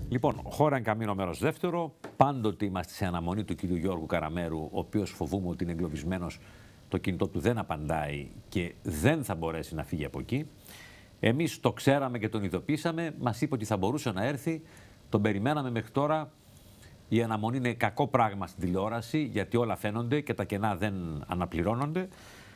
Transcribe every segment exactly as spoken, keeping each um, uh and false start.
Λοιπόν, χώραν καμίνο μέρος δεύτερο. Πάντοτε είμαστε σε αναμονή του κυρίου Γιώργου Καραμέρου, ο οποίος φοβούμαι ότι είναι εγκλωβισμένος, το κινητό του δεν απαντάει και δεν θα μπορέσει να φύγει από εκεί. Εμείς το ξέραμε και τον ειδοποίησαμε, μας είπε ότι θα μπορούσε να έρθει, τον περιμέναμε μέχρι τώρα. Η αναμονή είναι κακό πράγμα στην τηλεόραση, γιατί όλα φαίνονται και τα κενά δεν αναπληρώνονται.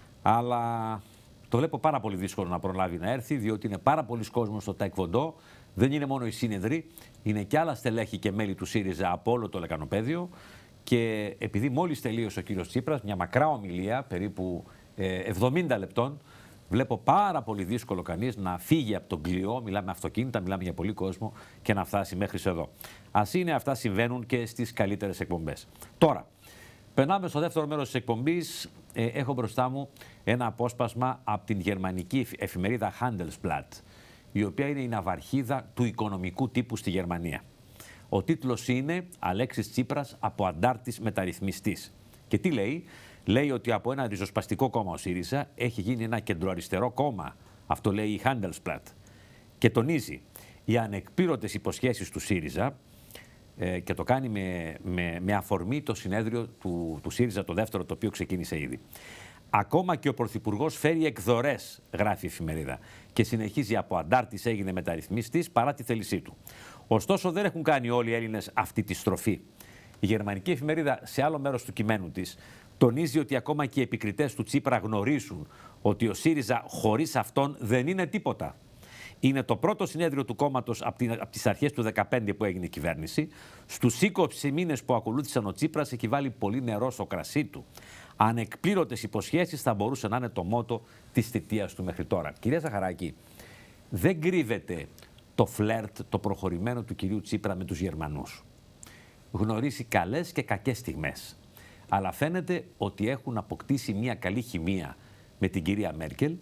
Αλλά το βλέπω πάρα πολύ δύσκολο να προλάβει να έρθει, διότι είναι πάρα πολλοί κόσμος στο Ταεκβοντό. Δεν είναι μόνο οι σύνεδροι, είναι και άλλα στελέχη και μέλη του ΣΥΡΙΖΑ από όλο το λεκανοπέδιο. Και επειδή μόλις τελείωσε ο κύριος Τσίπρας, μια μακρά ομιλία, περίπου εβδομήντα λεπτών, βλέπω πάρα πολύ δύσκολο κανείς να φύγει από τον κλειό, μιλάμε αυτοκίνητα, μιλάμε για πολύ κόσμο, και να φτάσει μέχρι εδώ. Ας είναι, αυτά συμβαίνουν και στις καλύτερες εκπομπές. Τώρα, περνάμε στο δεύτερο μέρος της εκπομπής. Ε, έχω μπροστά μου ένα απόσπασμα από την γερμανική εφημερίδα Handelsblatt, η οποία είναι η ναυαρχίδα του οικονομικού τύπου στη Γερμανία. Ο τίτλος είναι «Αλέξης Τσίπρας από αντάρτης μεταρρυθμιστής». Και τι λέει? Λέει ότι από ένα ριζοσπαστικό κόμμα ο ΣΥΡΙΖΑ έχει γίνει ένα κεντροαριστερό κόμμα. Αυτό λέει η Handelsblatt. Και τονίζει οι ανεκπλήρωτες υποσχέσεις του ΣΥΡΙΖΑ, ε, και το κάνει με, με, με αφορμή το συνέδριο του, του ΣΥΡΙΖΑ, το δεύτερο, το οποίο ξεκίνησε ήδη. Ακόμα και ο Πρωθυπουργός φέρει εκδορές, γράφει η εφημερίδα, και συνεχίζει από αντάρτης έγινε μεταρρυθμιστής παρά τη θέλησή του. Ωστόσο, δεν έχουν κάνει όλοι οι Έλληνες αυτή τη στροφή. Η γερμανική εφημερίδα, σε άλλο μέρος του κειμένου της, τονίζει ότι ακόμα και οι επικριτές του Τσίπρα γνωρίζουν ότι ο ΣΥΡΙΖΑ χωρίς αυτόν δεν είναι τίποτα. Είναι το πρώτο συνέδριο του κόμματος από, την, από τις αρχές του δύο χιλιάδες δεκαπέντε που έγινε η κυβέρνηση. Στους είκοσι μήνες που ακολούθησαν, ο Τσίπρας έχει βάλει πολύ νερό στο κρασί του. Ανεκπλήρωτες υποσχέσεις θα μπορούσε να είναι το μότο της θητείας του μέχρι τώρα. Κυρία Ζαχαράκη, δεν κρύβεται το φλερτ, το προχωρημένο του κυρίου Τσίπρα με τους Γερμανούς. Γνωρίζει καλές και κακές στιγμές. Αλλά φαίνεται ότι έχουν αποκτήσει μια καλή χημεία με την κυρία Μέρκελ,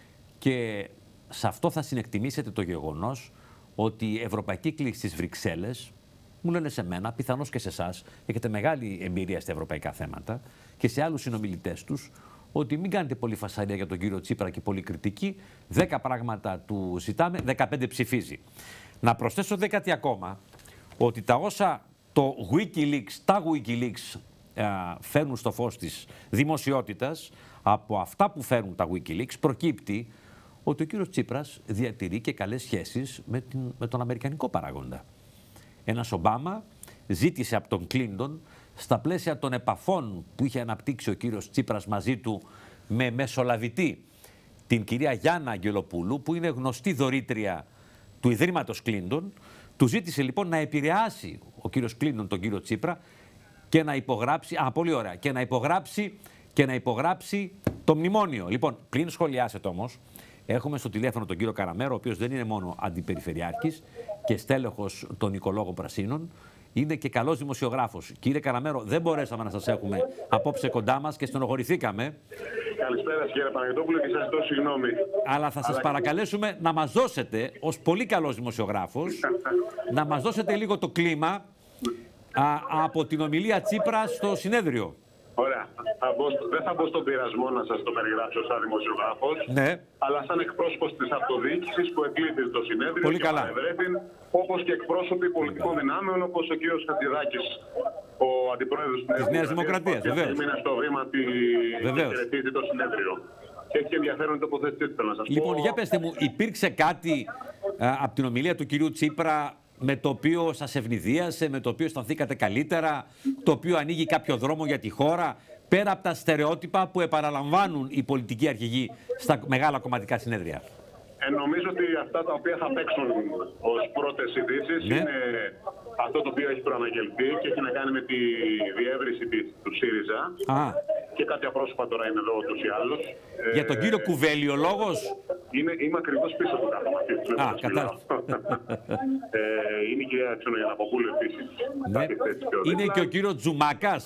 και σε αυτό θα συνεκτιμήσετε το γεγονός ότι η ευρωπαϊκή κλίση στις Βρυξέλλες, μου λένε σε μένα, πιθανώς και σε εσάς, έχετε μεγάλη εμπειρία στα ευρωπαϊκά θέματα, και σε άλλους συνομιλητές τους, ότι μην κάνετε πολύ φασαρία για τον κύριο Τσίπρα και πολύ κριτική. Δέκα πράγματα του ζητάμε, δεκαπέντε ψηφίζει. Να προσθέσω δε κάτι ακόμα, ότι τα όσα το Wikileaks, τα Wikileaks ε, φέρνουν στο φως της δημοσιότητας, από αυτά που φέρνουν τα Wikileaks προκύπτει ότι ο κύριος Τσίπρας διατηρεί και καλές σχέσεις με, την, με τον αμερικανικό παράγοντα. Ένας Ομπάμα ζήτησε από τον Κλίντον, στα πλαίσια των επαφών που είχε αναπτύξει ο κύριος Τσίπρας μαζί του με μεσολαβητή την κυρία Γιάννα Αγγελοπούλου, που είναι γνωστή δωρήτρια του Ιδρύματος Κλίντον, του ζήτησε λοιπόν να επηρεάσει ο κύριος Κλίντον τον κύριο Τσίπρα και να υπογράψει, α, πολύ ωραία, και να υπογράψει, και να υπογράψει το μνημόνιο. Λοιπόν, πριν σχολιάσετε όμως, έχουμε στο τηλέφωνο τον κύριο Καραμέρο, ο οποίος δεν είναι μόνο αντιπεριφερειάρχης και στέλεχος των Οικολόγων Πρασίνων, είναι και καλός δημοσιογράφος. Κύριε Καραμέρο, δεν μπορέσαμε να σας έχουμε απόψε κοντά μας και στενοχωρηθήκαμε. Καλησπέρα κύριε Παναγιωτόπουλο και σας ζητώ συγγνώμη. Αλλά θα σας Αλλά... παρακαλέσουμε να μας δώσετε, ως πολύ καλός δημοσιογράφος, να μας δώσετε λίγο το κλίμα α, από την ομιλία Τσίπρα στο συνέδριο. Ωραία. Θα μπω, δεν θα μπω στον πειρασμό να σας το περιγράψω σαν δημοσιογράφος, ναι, αλλά σαν εκπρόσωπος της αυτοδιοίκησης που εκλείπει το συνέδριο. Πολύ και καλά. Παρευρέθην, όπως και εκπρόσωποι πολιτικών δυνάμεων, όπως ο κύριος Χατζηδάκης, ο αντιπρόεδρος της Νέας Δημοκρατίας. Βεβαίως. Μήνα στο βήμα τη χαιρετίζει το συνέδριο. Και έχει ενδιαφέρον τοποθέτηση, θέλω να σας Λοιπόν, πω. για πέστε μου, υπήρξε κάτι α, από την ομιλία του κυρίου Τσίπρα με το οποίο σας ευνηδίασε, με το οποίο αισθανθήκατε καλύτερα, το οποίο ανοίγει κάποιο δρόμο για τη χώρα, πέρα από τα στερεότυπα που επαναλαμβάνουν οι πολιτικοί αρχηγοί στα μεγάλα κομματικά συνέδρια? Ε, νομίζω ότι αυτά τα οποία θα παίξουν ως πρώτες ειδήσεις, ναι, είναι αυτό το οποίο έχει προαναγγελθεί και έχει να κάνει με τη διεύρυνση της, του ΣΥΡΙΖΑ. Α. Και κάποια πρόσωπα τώρα είναι εδώ ούτως ή άλλως. Για τον ε, κύριο Κουβέλη ο λόγος? Είναι, είμαι ακριβώς πίσω του κάτω μαθήτη. Α, κατάλαβα. ε, είναι η κυρία Ξενογιανναποπούλου επίσης. Ναι. Είναι και ο κύριος Τζουμάκας.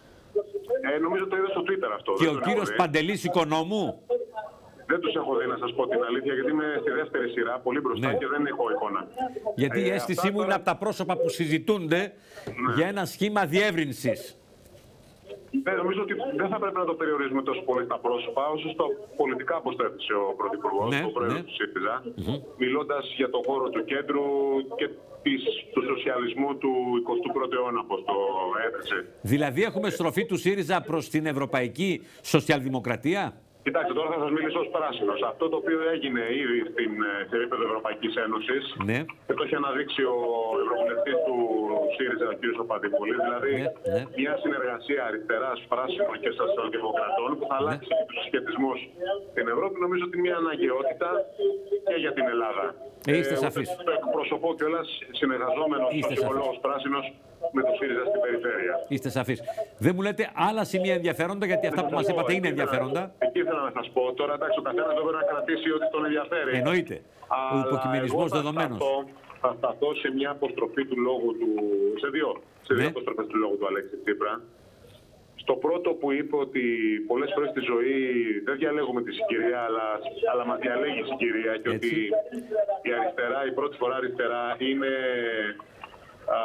Ε, νομίζω το είδα στο Twitter αυτό. Και ο κύριος Παντελής Οικονόμου. Δεν τους έχω δει, να σας πω την αλήθεια, γιατί είμαι στη δεύτερη σειρά, πολύ μπροστά, ναι, και δεν έχω εικόνα. Γιατί η ε, αίσθησή μου τώρα είναι από τα πρόσωπα που συζητούνται, ναι, για ένα σχήμα διεύρυνσης. Ναι, νομίζω ότι δεν θα πρέπει να το περιορίζουμε τόσο πολύ στα πρόσωπα, όσο στα πολιτικά, όπως το έθεσε ο Πρωθυπουργός, ναι, ο Πρόεδρος ναι. του ΣΥΡΙΖΑ, Mm-hmm. μιλώντας για τον χώρο του κέντρου και της, του σοσιαλισμού του εικοστού πρώτου αιώνα, όπως το έθεσε. Δηλαδή έχουμε στροφή του ΣΥΡΙΖΑ προς την ευρωπαϊκή σοσιαλδημοκρατία. Κοιτάξτε, τώρα θα σας μιλήσω ως πράσινος. Αυτό το οποίο έγινε ήδη στην, σε επίπεδο Ευρωπαϊκής Ένωσης, ναι. και το έχει αναδείξει ο Ευρωβουλευτής του ΣΥΡΙΖΑ, ο κ. Παπαδημούλη, δηλαδή ναι, ναι. μια συνεργασία αριστεράς, πράσινων και σοσιαλδημοκρατών που θα αλλάξει ναι. τους συσχετισμούς στην Ευρώπη, νομίζω ότι είναι μια αναγκαιότητα και για την Ελλάδα. Ε, είστε σαφείς. Το εκπροσωπώ κιόλας συνεργαζόμενος σοσιολόγος πράσινος με το ΣΥΡΙΖΑ στην περιφέρεια. Είστε σαφείς. Δεν μου λέτε άλλα σημεία ενδιαφέροντα, γιατί αυτά που μας είπατε είναι ενδιαφέροντα. Εκεί ήθελα να σας πω. Τώρα, εντάξει, ο καθένας δεν μπορεί να κρατήσει ό,τι τον ενδιαφέρει. Εννοείται. Ο υποκειμενισμός δεδομένος. Θα σταθώ σε μια αποστροφή του λόγου του. σε δύο, σε δύο ναι. αποστροφές του λόγου του Αλέξη Τσίπρα. Στο πρώτο που είπε ότι πολλές φορές στη ζωή δεν διαλέγουμε τη συγκυρία, αλλά, αλλά μας διαλέγει η συγκυρία και έτσι. ότι η αριστερά, η πρώτη φορά αριστερά είναι α,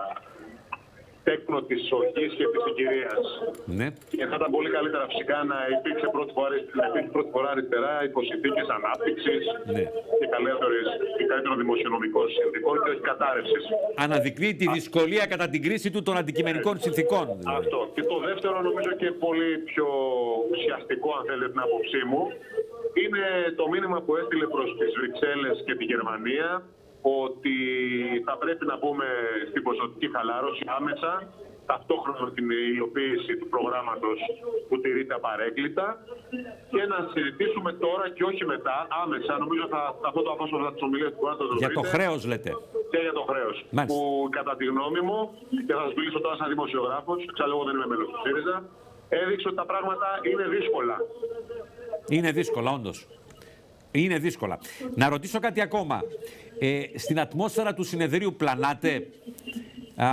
τέκνο της οργής και της συγκυρίας. Ναι. Και θα ήταν πολύ καλύτερα φυσικά να υπήρξε πρώτη φορά, να υπήρξε πρώτη φορά αριστερά υπό συνθήκες ανάπτυξης ναι. και καλύτερων δημοσιονομικών συνθήκων και όχι κατάρρευσης. Αναδεικνύει τη δυσκολία κατά την κρίση του των αντικειμενικών συνθήκων. Δηλαδή. Αυτό. Και το δεύτερο, νομίζω και πολύ πιο ουσιαστικό, αν θέλετε την άποψή μου, είναι το μήνυμα που έστειλε προς τις Βρυξέλλες και τη Γερμανία, ότι θα πρέπει να μπούμε στην ποσοτική χαλάρωση άμεσα, ταυτόχρονα με την υλοποίηση του προγράμματος που τηρείται απαρέκκλητα, και να συζητήσουμε τώρα και όχι μετά, άμεσα. Νομίζω θα σταθώ το απόσπασμα της ομιλίας του Κουράτου. Για το χρέος λέτε. Και για το χρέος. Μάλιστα. Που κατά τη γνώμη μου, και θα σας μιλήσω τώρα σαν δημοσιογράφος, εξάλλου δεν είμαι μέλος του ΣΥΡΙΖΑ, έδειξε ότι τα πράγματα είναι δύσκολα. Είναι δύσκολα, όντως. Είναι δύσκολα. Να ρωτήσω κάτι ακόμα. Ε, στην ατμόσφαιρα του συνεδρίου πλανάτε α,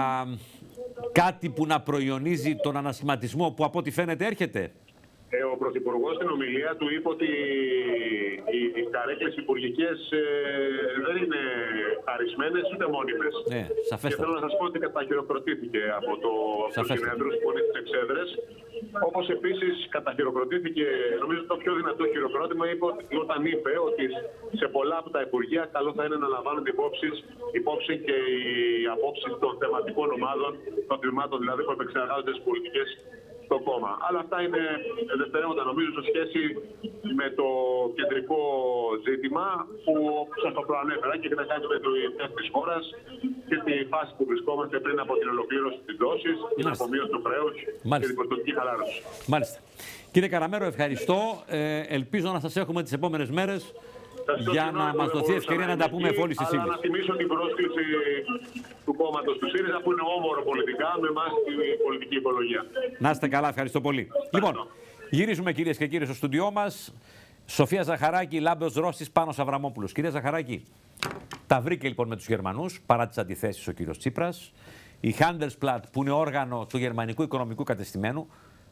κάτι που να προϊονίζει τον ανασχηματισμό που από ό,τι φαίνεται έρχεται. Ε, ο Πρωθυπουργός στην ομιλία του είπε ότι οι, οι καρέκλες υπουργικές ε, δεν είναι αρισμένες ούτε μόνιμες. Ναι, σαφέστατα. Και θέλω να σας πω ότι καταχειροκροτήθηκε από το, το συνέδριο που είναι στις εξέδρες. Όπως επίσης καταχειροκροτήθηκε, νομίζω το πιο δυνατό χειροκρότημα είπε ότι, όταν είπε ότι σε πολλά από τα υπουργεία καλό θα είναι να λαμβάνονται υπόψη, υπόψη και οι απόψεις των θεματικών ομάδων, των τμήματων δηλαδή που επεξεργάζονται τις πολιτικές στο κόμμα. Αλλά αυτά είναι δευτερεύοντα νομίζω σε σχέση με το κεντρικό ζήτημα που σας το προανέφερα και έχει να κάνει με το ιδέα της χώρας και τη φάση που βρισκόμαστε πριν από την ολοκλήρωση της δόσης, την απομείωση του χρέους και την ποσοτική χαλάρωση. Μάλιστα. Κύριε Καραμέρο, ευχαριστώ. Ε, ελπίζω να σας έχουμε τις επόμενες μέρες για να μας δοθεί ευκαιρία να τα πούμε εφόλης της ύλης. Αλλά να τιμήσω την πρόσκληση του κόμματος του ΣΥΡΙΖΑ που είναι όμορο πολιτικά με εμάς την πολιτική οικολογία. Να είστε καλά, ευχαριστώ πολύ. Λοιπόν, γυρίζουμε κυρίες και κύριοι στο στούντιό μας. Σοφία Ζαχαράκη, Λάμπεος Ρώστης, Πάνος Αβραμόπουλος. Κυρία Ζαχαράκη, τα βρήκε λοιπόν με τους Γερμανούς, παρά τις αντιθέσεις ο κύριος Τσίπρας. Η Handelsblatt, που είναι όργανο του γερμανικού οικονομικού κατεστημένου,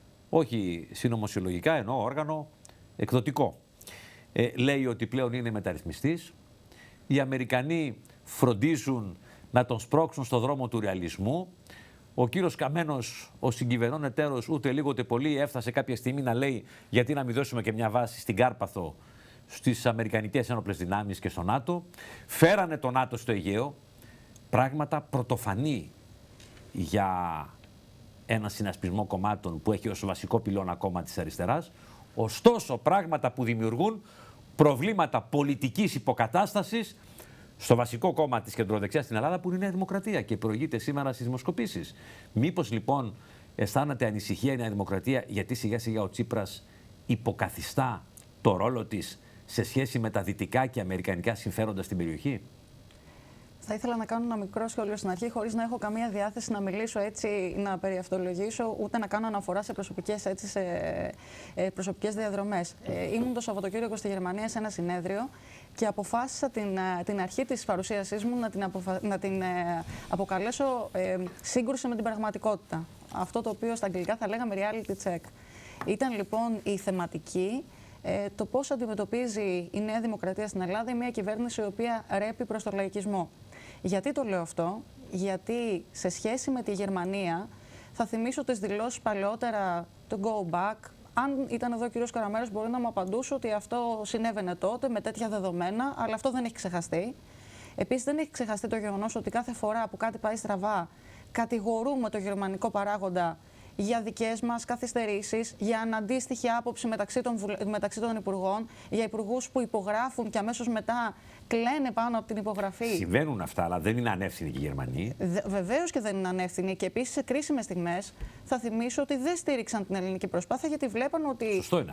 όχι συνωμοσιολογικά, εννοώ όργανο εκδοτικό. Ε, λέει ότι πλέον είναι μεταρρυθμιστής. Οι Αμερικανοί φροντίζουν να τον σπρώξουν στο δρόμο του ρεαλισμού. Ο κύριος Καμένος, ο συγκυβερνών εταίρος, ούτε λίγο ούτε πολύ, έφτασε κάποια στιγμή να λέει γιατί να μην δώσουμε και μια βάση στην Κάρπαθο στις Αμερικανικές Ένοπλες Δυνάμεις και στο ΝΑΤΟ. Φέρανε το ΝΑΤΟ στο Αιγαίο. Πράγματα πρωτοφανή για ένα συνασπισμό κομμάτων που έχει ως βασικό πυλώνα κόμμα της αριστεράς. Ωστόσο, πράγματα που δημιουργούν προβλήματα πολιτικής υποκατάστασης στο βασικό κόμμα της κεντροδεξιάς στην Ελλάδα, που είναι η Νέα Δημοκρατία και προηγείται σήμερα στις δημοσκοπήσεις. Μήπως λοιπόν αισθάνεται ανησυχία η Νέα Δημοκρατία γιατί σιγά σιγά ο Τσίπρας υποκαθιστά το ρόλο της σε σχέση με τα δυτικά και αμερικανικά συμφέροντα στην περιοχή? Θα ήθελα να κάνω ένα μικρό σχόλιο στην αρχή, χωρίς να έχω καμία διάθεση να μιλήσω έτσι, να περιαυτολογήσω, ούτε να κάνω αναφορά σε προσωπικές, έτσι, σε, ε, προσωπικές διαδρομές. Ε, ήμουν το Σαββατοκύριακο στη Γερμανία σε ένα συνέδριο και αποφάσισα την, την αρχή της παρουσίασής μου να την, αποφα... να την ε, αποκαλέσω ε, σύγκρουση με την πραγματικότητα. Αυτό το οποίο στα αγγλικά θα λέγαμε reality check. Ήταν λοιπόν η θεματική, ε, το πώς αντιμετωπίζει η Νέα Δημοκρατία στην Ελλάδα, μια κυβέρνηση η οποία ρέπει προς τον λαϊκισμό. Γιατί το λέω αυτό? Γιατί σε σχέση με τη Γερμανία Θα θυμίσω τις δηλώσεις παλαιότερα, το go back. Αν ήταν εδώ ο κ. Καραμέρας, μπορεί να μου απαντούσε ότι αυτό συνέβαινε τότε με τέτοια δεδομένα, αλλά αυτό δεν έχει ξεχαστεί. Επίσης, δεν έχει ξεχαστεί το γεγονός ότι κάθε φορά που κάτι πάει στραβά, κατηγορούμε το γερμανικό παράγοντα για δικές μας καθυστερήσεις, για αναντίστοιχη άποψη μεταξύ των, μεταξύ των υπουργών, για υπουργούς που υπογράφουν και αμέσως μετά κλαίνε πάνω από την υπογραφή. Συμβαίνουν αυτά, αλλά δεν είναι ανεύθυνοι και οι Γερμανοί. Βεβαίως και δεν είναι ανεύθυνοι. Και επίσης σε κρίσιμες στιγμές θα θυμίσω ότι δεν στήριξαν την ελληνική προσπάθεια, γιατί βλέπαν ότι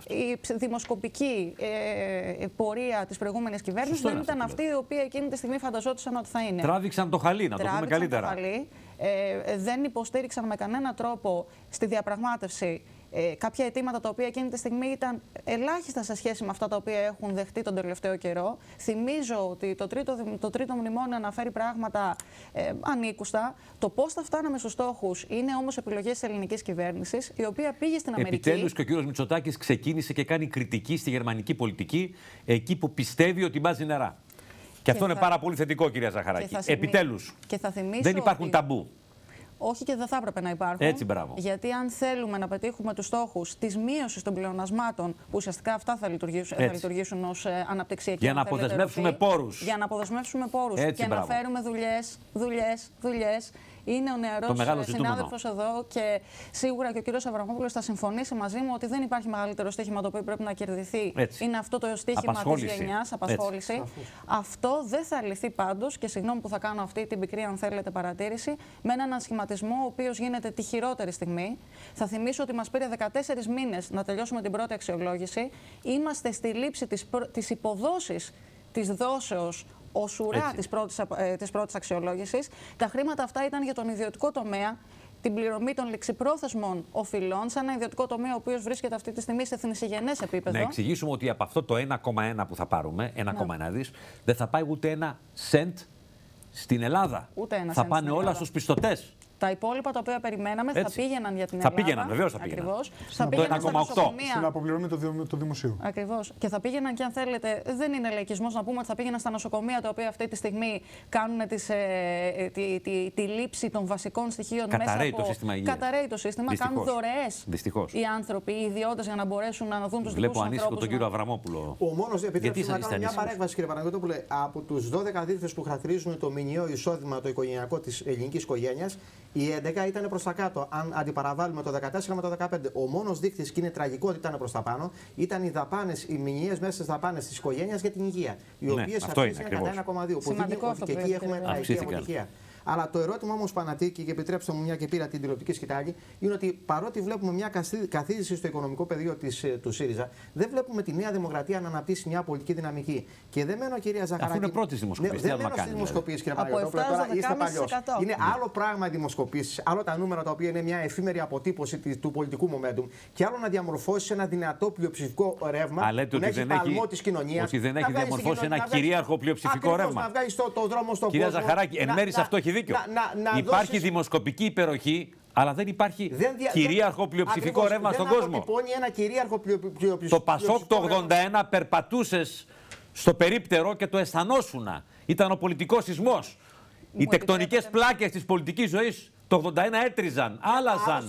η δημοσκοπική ε, πορεία της προηγούμενης κυβέρνησης δεν ήταν αυτή η οποία εκείνη τη στιγμή φανταζόντουσαν ότι θα είναι. Τράβηξαν το χαλί, να το πούμε καλύτερα. Το χαλί, ε, δεν υποστήριξαν με κανένα τρόπο στη διαπραγμάτευση ε, κάποια αιτήματα τα οποία εκείνη τη στιγμή ήταν ελάχιστα σε σχέση με αυτά τα οποία έχουν δεχτεί τον τελευταίο καιρό. Θυμίζω ότι το τρίτο, το τρίτο μνημόνιο αναφέρει πράγματα ε, ανήκουστα. Το πώς θα φτάναμε στους στόχους είναι όμως επιλογές της ελληνικής κυβέρνησης, η οποία πήγε στην Αμερική. Επιτέλους και ο κύριος Μητσοτάκης ξεκίνησε και κάνει κριτική στη γερμανική πολιτική, εκεί που πιστεύει ότι μπάζει νερά. Και, και αυτό θα... είναι πάρα πολύ θετικό, κυρία Ζαχαράκη. Επιτέλους. Και θα δεν υπάρχουν ότι... ταμπού. Όχι, και δεν θα έπρεπε να υπάρχουν. Έτσι, μπράβο. Γιατί αν θέλουμε να πετύχουμε τους στόχους της μείωσης των πλεονασμάτων, που ουσιαστικά αυτά θα λειτουργήσουν, θα λειτουργήσουν ως ε, αναπτυξιακή. Για να αποδεσμεύσουμε πόρους. Για να αποδεσμεύσουμε πόρους. Έτσι, και μπράβο. να φέρουμε δουλειές, δουλειές, δουλειές. Είναι ο νεαρός συνάδελφος εδώ και σίγουρα και ο κύριος Αβραμόπουλος θα συμφωνήσει μαζί μου ότι δεν υπάρχει μεγαλύτερο στοίχημα το οποίο πρέπει να κερδιθεί. Έτσι. Είναι αυτό το στοίχημα της γενιάς, απασχόληση. Έτσι. Αυτό δεν θα λυθεί πάντως, και συγγνώμη που θα κάνω αυτή την πικρή, αν θέλετε, παρατήρηση, με έναν ανασχηματισμό ο οποίος γίνεται τη χειρότερη στιγμή. Θα θυμίσω ότι μας πήρε δεκατέσσερις μήνες να τελειώσουμε την πρώτη αξιολόγηση. Είμαστε στη λήψη της, της υποδόσης της δόσεως ως ουρά της πρώτης, ε, της πρώτης αξιολόγησης. Τα χρήματα αυτά ήταν για τον ιδιωτικό τομέα, την πληρωμή των ληξιπρόθεσμων οφειλών, σε ένα ιδιωτικό τομέα ο οποίος βρίσκεται αυτή τη στιγμή σε θνησιγενές επίπεδο. Να εξηγήσουμε ότι από αυτό το ένα κόμμα ένα που θα πάρουμε, ένα κόμμα ένα δις, δεν θα πάει ούτε ένα σεντ στην Ελλάδα. Ούτε ένα θα πάνε όλα στους πιστωτές. Τα υπόλοιπα τα οποία περιμέναμε Έτσι. θα πήγαιναν για την θα Ελλάδα. Πήγαιναν, βεβαίως θα πήγαιναν. Ακριβώς. Θα πήγαιναν στα νοσοκομεία. Στην αποπληρωμή του δημοσίου. Ακριβώς. Και θα πήγαιναν, και αν θέλετε, δεν είναι λαϊκισμός να πούμε ότι θα πήγαιναν στα νοσοκομεία τα οποία αυτή τη στιγμή κάνουν τις, ε, τη, τη, τη λήψη των βασικών στοιχείων Καταραίει μέσα από... το σύστημα υγείας. Καταραίει το σύστημα. Δυστυχώς. Κάνουν δωρεές Δυστυχώς. οι άνθρωποι, οι ιδιώτες, για να μπορέσουν να δουν τους δικούς Βλέπω τους ανήσυχο ανθρώπους. τον κύριο Αβραμόπουλο. Ο μόνος, επιτρέψτε να κάνω μια παρέμβαση, κύριε Παναγιώτοπουλε, από τους δώδεκα δείκτες που χαρακτηρίζουν το μηνιαίο εισόδημα το οικογενειακό της ελληνικής οικογένειας, οι έντεκα ήταν προς τα κάτω. Αν αντιπαραβάλουμε το δεκατέσσερα με το δεκαπέντε, ο μόνος δείκτης, και είναι τραγικό ότι ήταν προς τα πάνω, ήταν οι δαπάνες, οι μηνιαίες μέσα στις δαπάνες της οικογένειας για την υγεία. Οι ναι, οποίες αρχίσαν κατά ένα κόμμα δύο. Που δείχνει ότι και εκεί έχουμε τραγική αποτυχία. Αλλά το ερώτημα όμως που ανατύχει, και επιτρέψτε μου μια και πήρα την τηλεοπτική σκητάλη, είναι ότι παρότι βλέπουμε μια καθίδρυση στο οικονομικό πεδίο της, του ΣΥΡΙΖΑ, δεν βλέπουμε τη Νέα Δημοκρατία να αναπτύσσει μια πολιτική δυναμική. Και δεν μένω, κυρία Ζαχαράκη. Αυτό είναι πρώτη δημοσκοπήση. Ναι, δεν μένω στις δημοσκοπήσεις, κύριε Παναγιώτοπουλε. Τώρα είστε παλιός. Είναι άλλο πράγμα οι δημοσκοπήσεις, άλλο τα νούμερα τα οποία είναι μια εφήμερη αποτύπωση του πολιτικού momentum, και άλλο να διαμορφώσει ένα δυνατό πλειοψηφικό ρεύμα που να έχει παλμό της κοινωνίας. Ότι δεν έχει διαμορφώσει ένα κυρίαρχο πλειοψηφικό ρεύμα. Να βγάλει το δρόμο στον κόσμο. Κυρία Ζαχαράκη, εν μέρει αυτό έχει δίκιο. Να, να, να υπάρχει δώσεις... δημοσκοπική υπεροχή, αλλά δεν υπάρχει δεν δια... κυρίαρχο πλειοψηφικό ακριβώς, ρεύμα δεν στον κόσμο. Ένα κυρίαρχο πλειοψηφικό το Πασόκ το ογδόντα ένα περπατούσες στο περίπτερο και το αισθανόσουνα. Ήταν ο πολιτικός σεισμός. Οι τεκτονικές πλάκες της πολιτικής ζωής το ογδόντα ένα έτριζαν, άλλαζαν.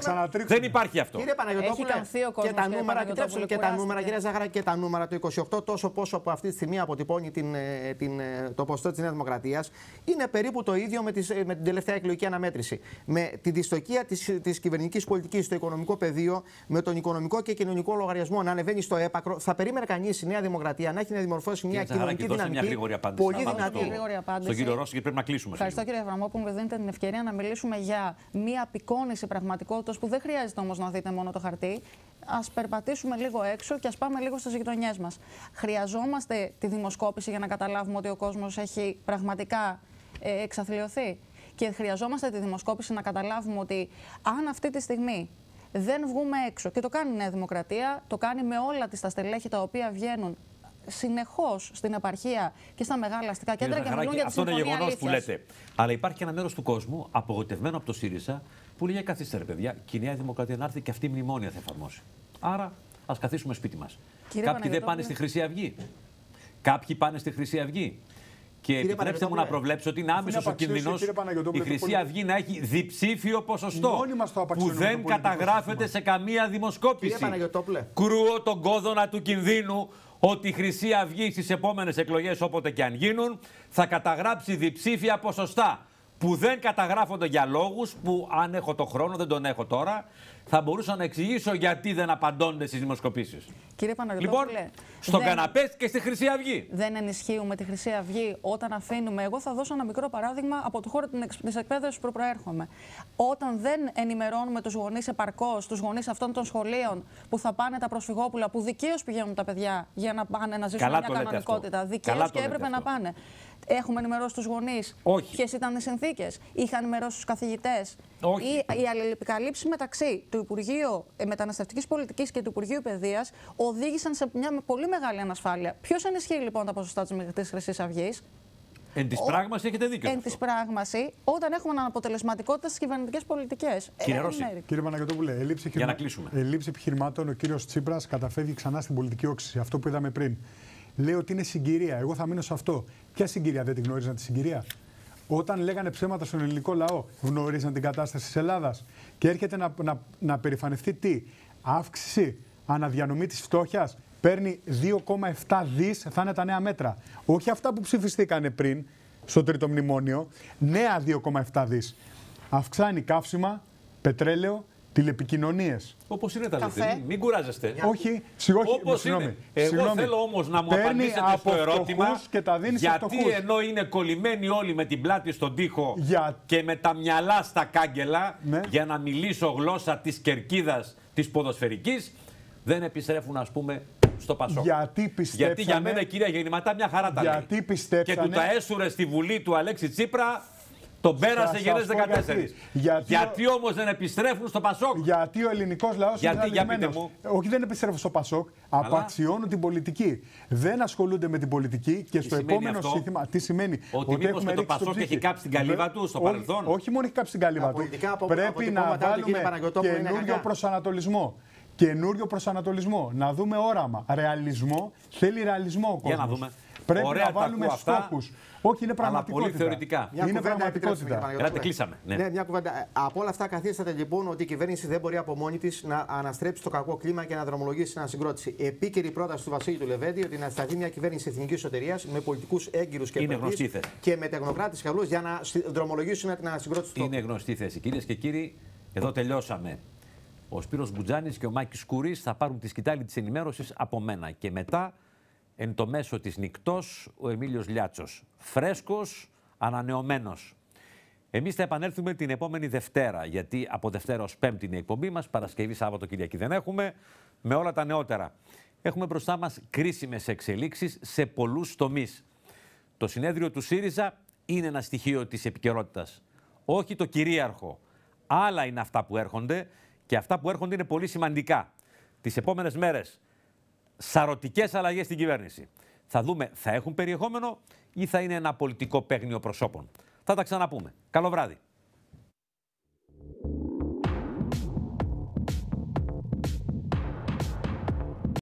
Δεν υπάρχει αυτό. Κύριε Παναγιώτοπουλε, και τα νούμερα, επιτρέψτε και τα νούμερα, κύριε Ζαχαράκη, και τα νούμερα το είκοσι οκτώ, τόσο πόσο από αυτή τη στιγμή αποτυπώνει την, την, το ποσοστό της Νέας Δημοκρατίας, είναι περίπου το ίδιο με, τις, με την τελευταία εκλογική αναμέτρηση. Με τη δυστοκία της, της κυβερνητικής πολιτικής στο οικονομικό πεδίο, με τον οικονομικό και κοινωνικό λογαριασμό να ανεβαίνει στο έπακρο, θα περίμενε κανείς η Νέα Δημοκρατία να έχει να δημορφώσει μια κοινωνική δυναμική. Πολύ δυνατή. Στον κύριο Ρώση, και πρέπει να κλείσουμε. Ευχαριστώ, κύριε Αβραμόπουλο, που μου δίνετε την ευκαιρία να μιλήσουμε για μία απεικόνηση πραγματικότητας που δεν χρειάζεται όμως να δείτε μόνο το χαρτί. Ας περπατήσουμε λίγο έξω και ας πάμε λίγο στις γειτονιές μας. Χρειαζόμαστε τη δημοσκόπηση για να καταλάβουμε ότι ο κόσμος έχει πραγματικά ε, εξαθλιωθεί. Και χρειαζόμαστε τη δημοσκόπηση να καταλάβουμε ότι αν αυτή τη στιγμή δεν βγούμε έξω, και το κάνει η Νέα Δημοκρατία, το κάνει με όλα τις τα στελέχη τα οποία βγαίνουν συνεχώς στην επαρχία και στα μεγάλα αστικά κέντρα και μιλούν για τη συμφωνία αλήθειας. Αυτό είναι γεγονός που λέτε. Αλλά υπάρχει και ένα μέρος του κόσμου απογοητευμένο από το ΣΥΡΙΖΑ που λέει: καθίστε ρε παιδιά, και η Νέα Δημοκρατία να έρθει και αυτή η μνημόνια θα εφαρμόσει. Άρα ας καθίσουμε σπίτι μας. Κάποιοι δεν πάνε στη Χρυσή Αυγή. Κάποιοι πάνε στη Χρυσή Αυγή. Και κύριε επιτρέψτε μου να προβλέψω ότι είναι άμεσος ο κίνδυνος η Χρυσή Αυγή να έχει διψήφιο ποσοστό που δεν καταγράφεται σε καμία δημοσκόπηση. Κρούω τον κόδωνα του κινδύνου ότι η Χρυσή Αυγή στις επόμενες εκλογές, όποτε και αν γίνουν, θα καταγράψει διψήφια ποσοστά που δεν καταγράφονται για λόγους που, αν έχω το χρόνο, δεν τον έχω τώρα, θα μπορούσα να εξηγήσω γιατί δεν απαντώνται στις δημοσκοπήσεις. Κύριε Παναγιωτόπουλε, λοιπόν, στον δεν... καναπέ και στη Χρυσή Αυγή. Δεν ενισχύουμε τη Χρυσή Αυγή όταν αφήνουμε. Εγώ θα δώσω ένα μικρό παράδειγμα από το χώρο της εκπαίδευσης που προέρχομαι. Όταν δεν ενημερώνουμε τους γονείς επαρκώς, τους γονείς αυτών των σχολείων που θα πάνε τα προσφυγόπουλα, που δικαίως πηγαίνουν τα παιδιά για να πάνε να ζήσουν μια κανονικότητα. Δικαίως και έπρεπε να πάνε. Έχουμε ενημερώσει τους γονείς ποιες ήταν οι συνθήκες. Είχαν ενημερώσει τους καθηγητές. Οι αλληλεπικαλύψεις μεταξύ του Υπουργείου Μεταναστευτικής Πολιτικής και του Υπουργείου Παιδείας οδήγησαν σε μια πολύ μεγάλη ανασφάλεια. Ποιος ενισχύει λοιπόν τα ποσοστά της Χρυσής Αυγής? Εν της πράγμαση έχετε δίκιο. Εν της πράγμαση, όταν έχουμε αναποτελεσματικότητα στις κυβερνητικές πολιτικές. Κύριε Ρώση. Ε, Κύριε Παναγιωτόπουλε, ελλείψη επιχειρημάτων, επιχειρημάτων ο κύριος Τσίπρας καταφεύγει ξανά στην πολιτική όξυση. Αυτό που είδαμε πριν. Λέει ότι είναι συγκυρία. Εγώ θα μείνω σε αυτό. Ποια συγκυρία? Δεν την γνώριζαν τη συγκυρία? Όταν λέγανε ψέματα στον ελληνικό λαό, γνωρίζαν την κατάσταση της Ελλάδας. Και έρχεται να, να, να περηφανευτεί τι? Αύξηση, αναδιανομή της φτώχειας. Παίρνει δύο κόμμα επτά δις, θα είναι τα νέα μέτρα. Όχι αυτά που ψηφιστήκανε πριν στο τρίτο μνημόνιο. Νέα δύο κόμμα επτά δις. Αυξάνει καύσιμα, πετρέλαιο, τηλεπικοινωνίες. Όπως είναι τα λέτε, μην κουράζεστε. Όχι, συγγνώμη. Όπως είναι. Εγώ συγγνώμη. θέλω όμως να μου απαντήσετε στο ερώτημα και τα γιατί ενώ είναι κολλημένοι όλοι με την πλάτη στον τοίχο για... και με τα μυαλά στα κάγκελα, ναι. για να μιλήσω γλώσσα της κερκίδας της ποδοσφαιρικής, δεν επιστρέφουν, ας πούμε, στο Πασόκ. Γιατί πιστέψανε... Γιατί για μένα, κυρία Γεννηματά, μια χαρά τα γιατί λέει. Πιστέψανε... Και του τα έσουρε στη Βουλή του Αλέξη Τσίπρα, τον πέρασε γενές δεκατέσσερα. Γιατί, γιατί, γιατί όμως δεν επιστρέφουν στο Πασόκ? Γιατί ο ελληνικός λαός γιατί, είναι διαλυμένος. Όχι, δεν επιστρέφουν στο Πασόκ, αλλά απαξιώνουν την πολιτική. Δεν ασχολούνται με την πολιτική και στο επόμενο σύνθημα. Τι σημαίνει? Ότι, ότι μήπως και το Πασόκ έχει κάψει την καλύβα του στο παρελθόν? Όχι μόνο έχει κάψει την καλύβα του. Πρέπει να βάλουμε καινούριο προσανατολισμό. Καινούριο προσανατολισμό. Να δούμε όραμα. Ρεαλισμό. Θέλει ρεαλισμό ο κόσμος. Για να δούμε. Πρέπει Ωραία, να βάλουμε στόχους. Όχι, είναι πραγματικότητα. Αλλά πολύ θεωρητικά. Μια είναι πραγματικότητα. Ελάτε, κλείσαμε. Ναι. ναι, μια κουβέντα. Από όλα αυτά καθίσταται λοιπόν ότι η κυβέρνηση δεν μπορεί από μόνη της να αναστρέψει το κακό κλίμα και να δρομολογήσει την ανασυγκρότηση. Επίκαιρη πρόταση του Βασίλη του Λεβέντη ότι να σταθεί μια κυβέρνηση εθνικής εσωτερίας με πολιτικούς έγκυρους και επενδύσεις και με τεχνοκράτες χαλούς για να δρομολογήσουν την ανασυγκρότηση του. Είναι γνωστή θέση. Κυρίες και κύριοι, εδώ τελειώσαμε. Ο Σπύρος Μπουτζάνης και ο Μάκης Κούρης θα πάρουν τη σκητάλη της ενημέρωσης από μένα. Και μετά, εν το μέσο της νυκτός, ο Εμίλιος Λιάτσος. Φρέσκος, ανανεωμένος. Εμείς θα επανέλθουμε την επόμενη Δευτέρα, γιατί από Δευτέρα ως Πέμπτη είναι η εκπομπή μας, Παρασκευή, Σάββατο, Κυριακή δεν έχουμε, με όλα τα νεότερα. Έχουμε μπροστά μας κρίσιμες εξελίξεις σε πολλούς τομείς. Το συνέδριο του ΣΥΡΙΖΑ είναι ένα στοιχείο της επικαιρότητας. Όχι το κυρίαρχο. Άλλα είναι αυτά που έρχονται και αυτά που έρχονται είναι πολύ σημαντικά. Τις επόμενες μέρες, σαρωτικές αλλαγές στην κυβέρνηση. Θα δούμε, θα έχουν περιεχόμενο ή θα είναι ένα πολιτικό παίγνιο προσώπων. Θα τα ξαναπούμε. Καλό βράδυ.